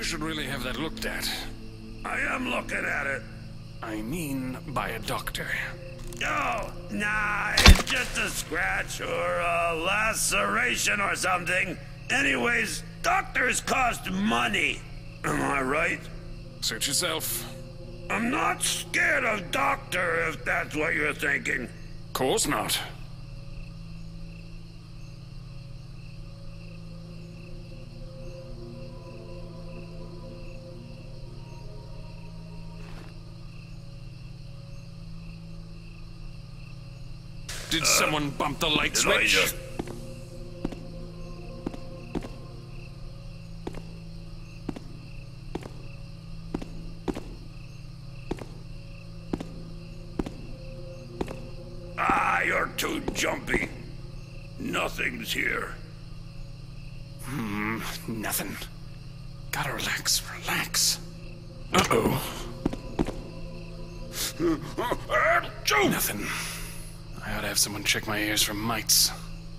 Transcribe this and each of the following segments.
should really have that looked at. I am looking at it. I mean, by a doctor. Oh, nah, it's just a scratch or a laceration or something. Anyways, doctors cost money. Am I right? Suit yourself. I'm not scared of doctor, if that's what you're thinking. Course not. Did someone bump the light switch? Ah, you're too jumpy. Nothing's here. Nothing. Gotta relax, relax. Uh-oh. Nothing. I ought to have someone check my ears for mites.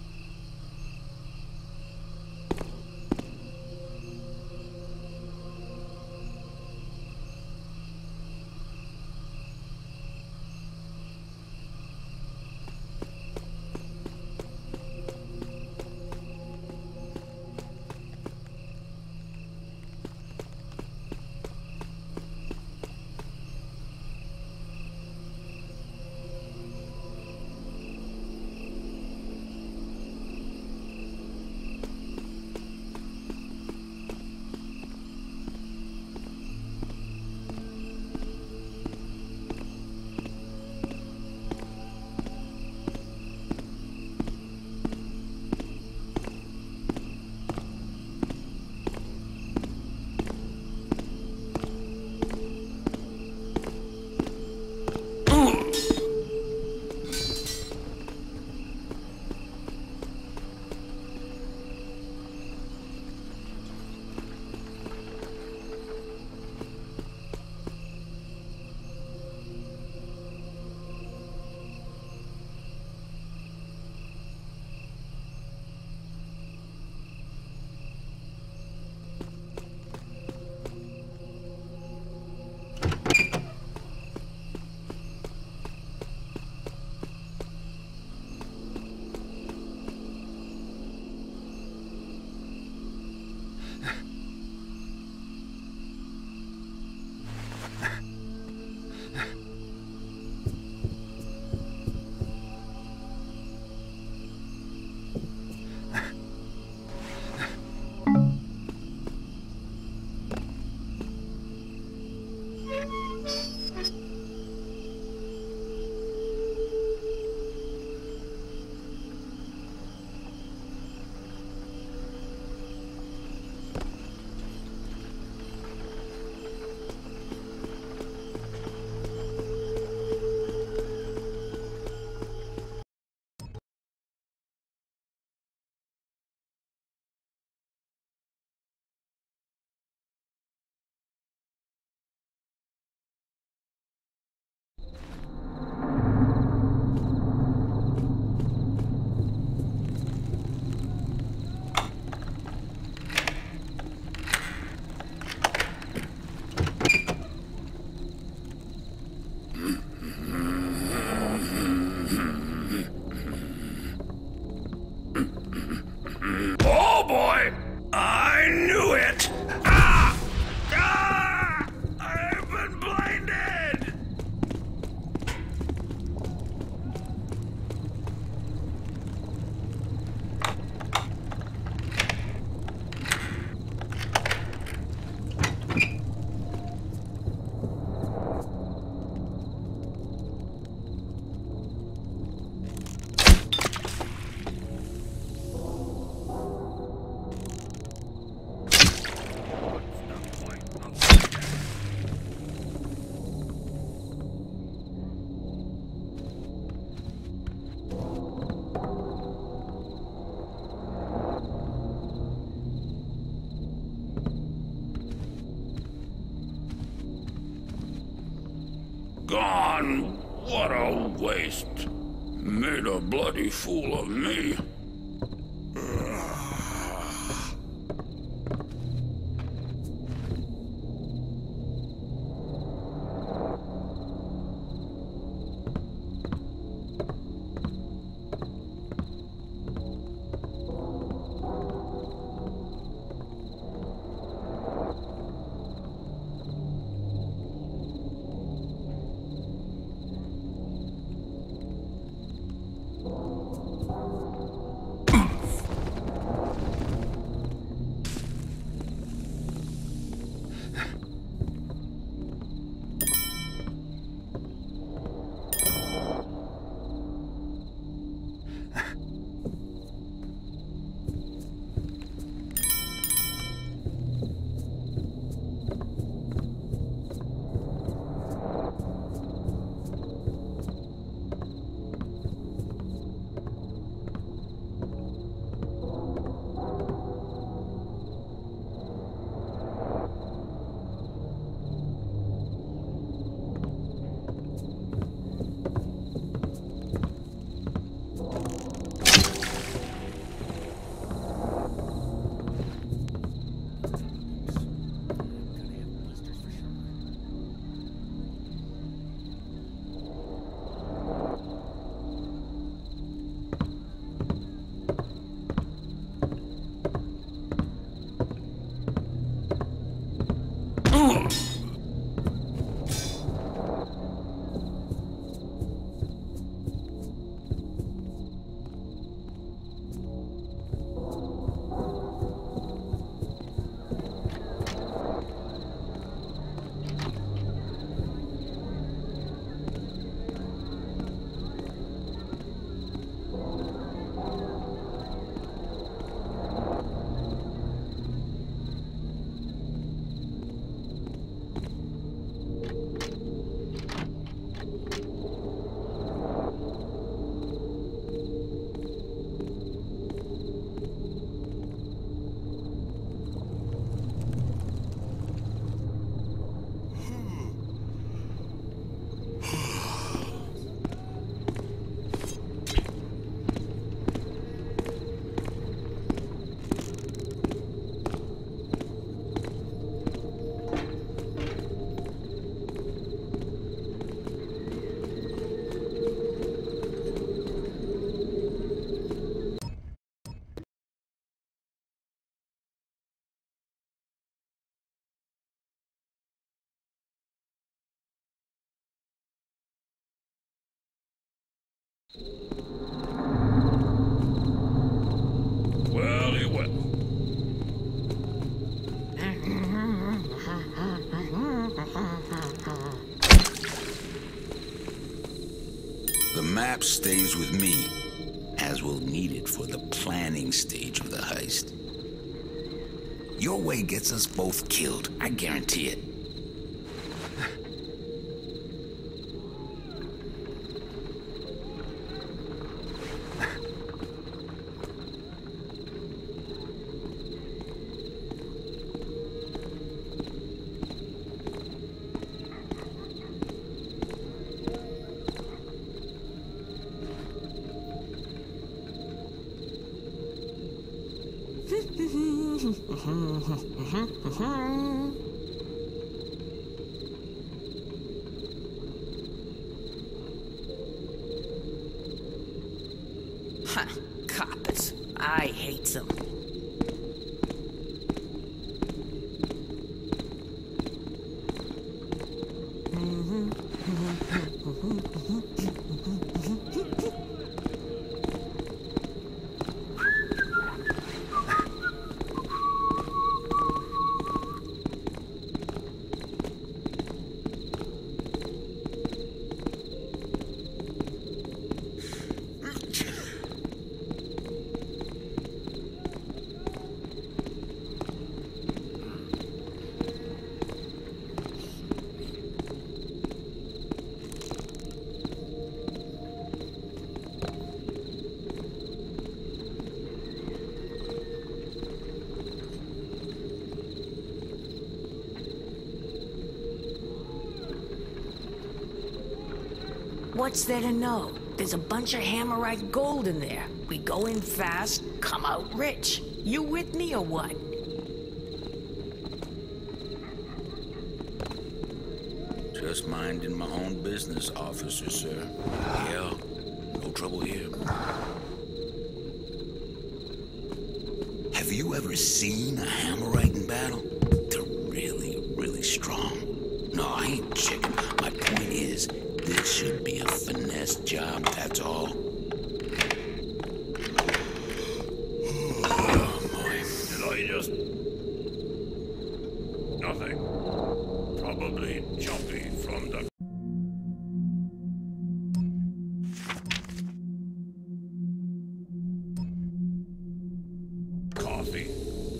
Gone. What a waste. Made a bloody fool of me. Welly, well. The map stays with me, as we'll need it for the planning stage of the heist. Your way gets us both killed, I guarantee it. Ha, coppers. I hate them. What's there to know? There's a bunch of Hammerite gold in there. We go in fast, come out rich. You with me or what? Just minding my own business, officer, sir. Yeah, no trouble here. Have you ever seen a Hammerite in battle? They're really, really strong. No, I ain't chicken. My point is, this should be a finesse job, that's all. Oh, boy. Did I just... Nothing. Probably jumpy from the... coffee.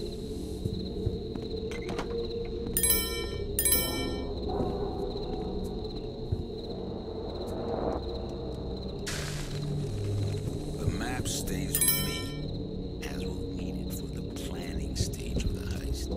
The map stays with me, as we'll need it for the planning stage of the heist.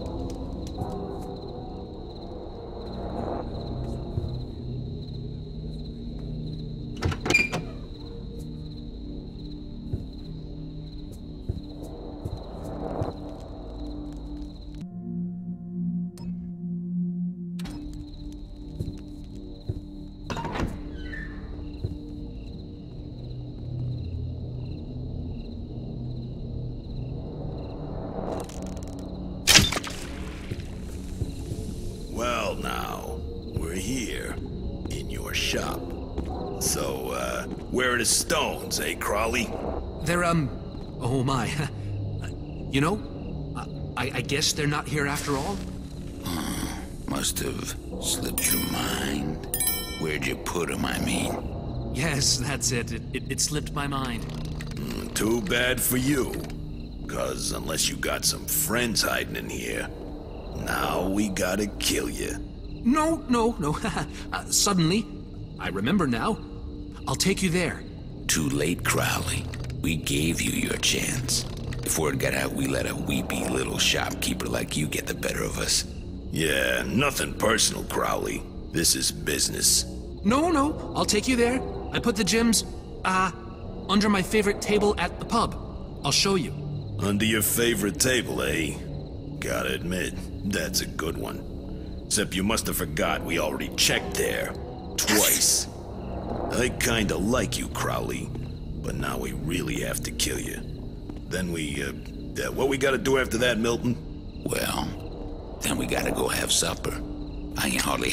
Well, now, we're here, in your shop. So, where are the stones, eh, Crawley? They're, oh my. You know, I guess they're not here after all? Must have slipped your mind. Where'd you put them, I mean? Yes, that's it. It slipped my mind. Too bad for you. 'Cause unless you got some friends hiding in here, now we gotta kill you. No. Suddenly, I remember now. I'll take you there. Too late, Crowley. We gave you your chance. If word got out, we let a weepy little shopkeeper like you get the better of us. Yeah, nothing personal, Crowley. This is business. No, I'll take you there. I put the gems, under my favorite table at the pub. I'll show you. Under your favorite table, eh? Gotta admit, that's a good one. Except you must have forgot we already checked there. Twice. I kinda like you, Crowley. But now we really have to kill you. Then what we gotta do after that, Milton? Well, then we gotta go have supper. I ain't hardly...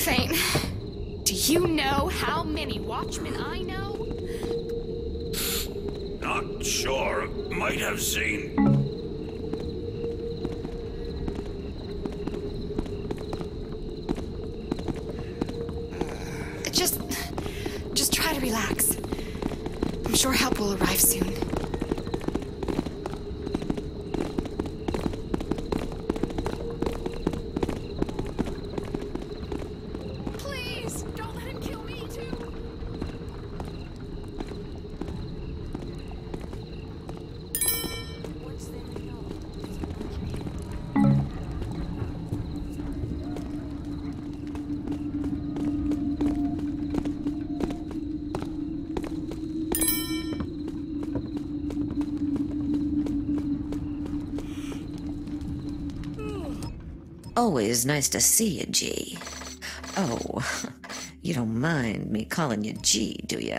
faint. Do you know how many watchmen I know? Not sure. Might have seen. Just try to relax. I'm sure help will arrive soon. Please, don't let him kill me too. What's there to know? Always nice to see you, G. Oh, you don't mind me calling you G, do you?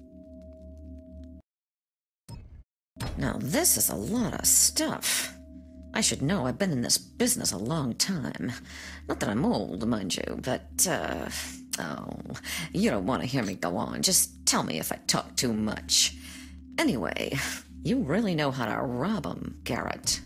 Now, this is a lot of stuff. I should know. I've been in this business a long time. Not that I'm old, mind you, but, oh, you don't want to hear me go on. Just tell me if I talk too much. Anyway, you really know how to rob 'em, Garrett.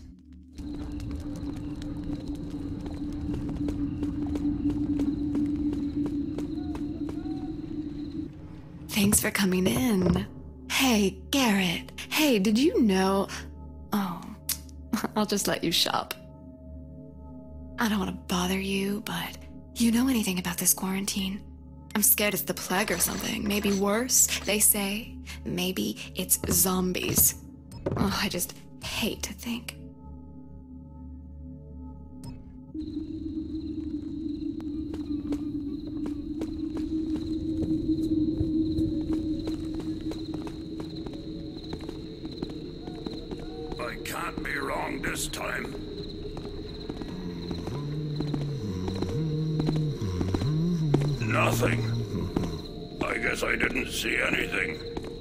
Thanks for coming in. Hey, Garrett. Hey, did you know... Oh, I'll just let you shop. I don't want to bother you, but you know anything about this quarantine? I'm scared it's the plague or something. Maybe worse, they say. Maybe it's zombies. Oh, I just hate to think. I can't be wrong this time. Nothing. I guess I didn't see anything.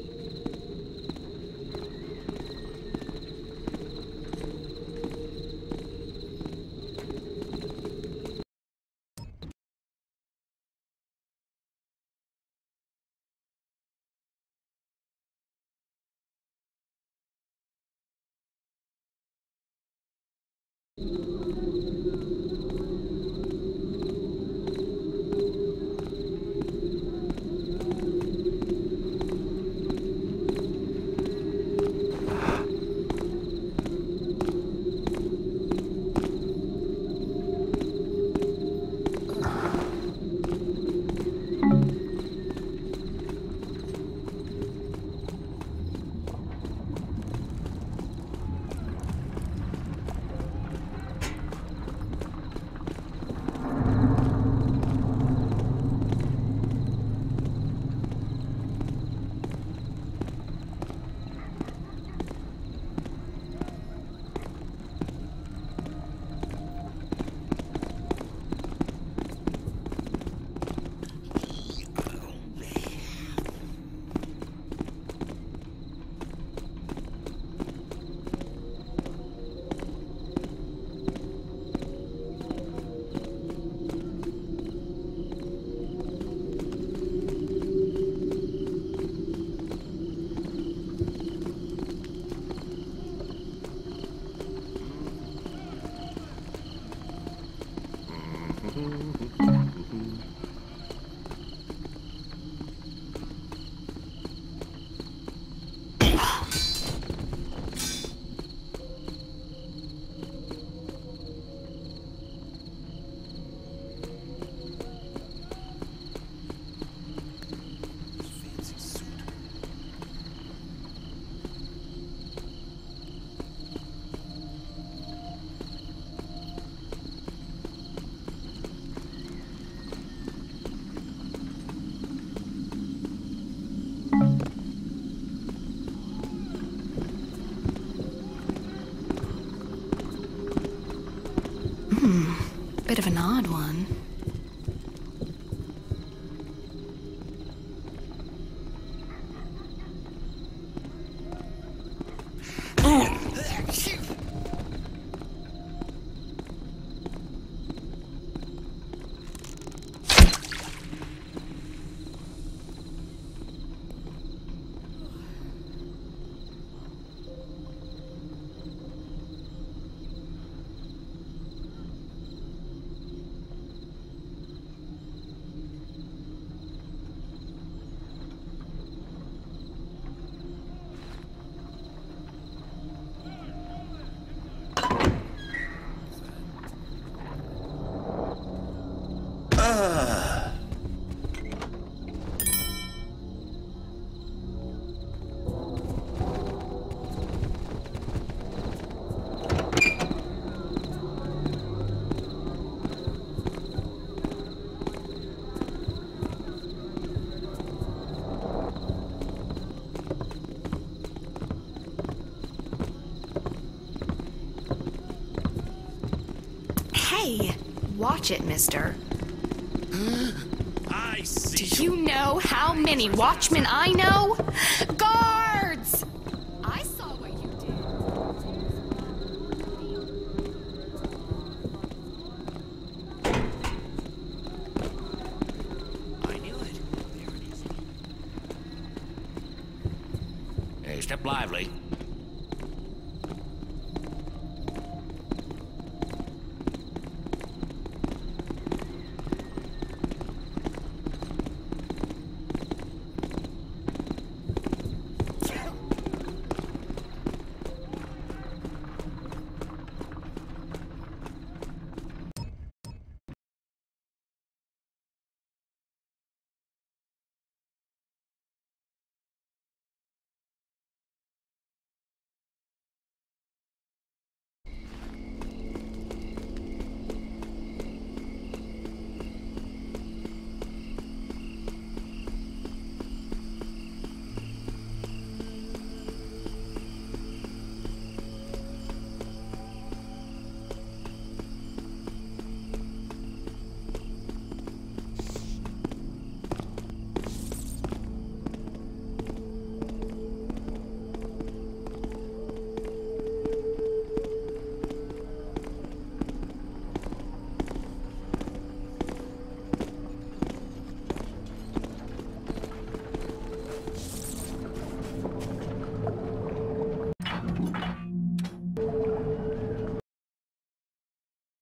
Bit of an odd one. watch it, mister. I see. Do you know how many watchmen I know? Guards! I saw what you did. I knew it. There it is. Hey, step lively.